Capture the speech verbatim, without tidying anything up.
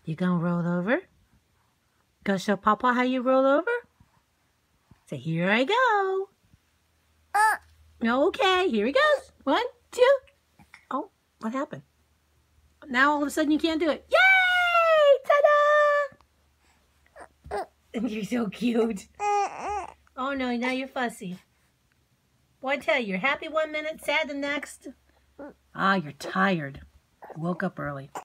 You gonna roll over? Go show Papa how you roll over? Say, here I go. Uh. Okay, here he goes. One, two. Oh, what happened? Now all of a sudden you can't do it. Yay! Ta-da! You're so cute. Oh no, now you're fussy. Boy, I tell you, you're happy one minute, sad the next. Ah, you're tired. You woke up early.